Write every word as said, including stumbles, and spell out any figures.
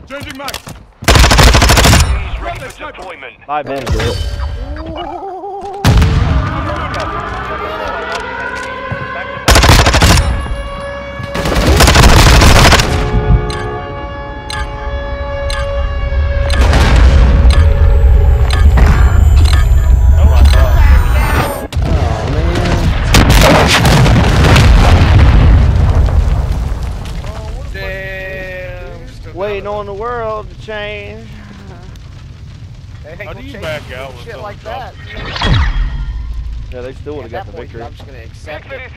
Changing mag. He's ready for deployment. Bye, man. Waiting on the world to change. They How do you back out with shit something like that? Yeah, they still would have got the At that point, victory. I'm just gonna accept it.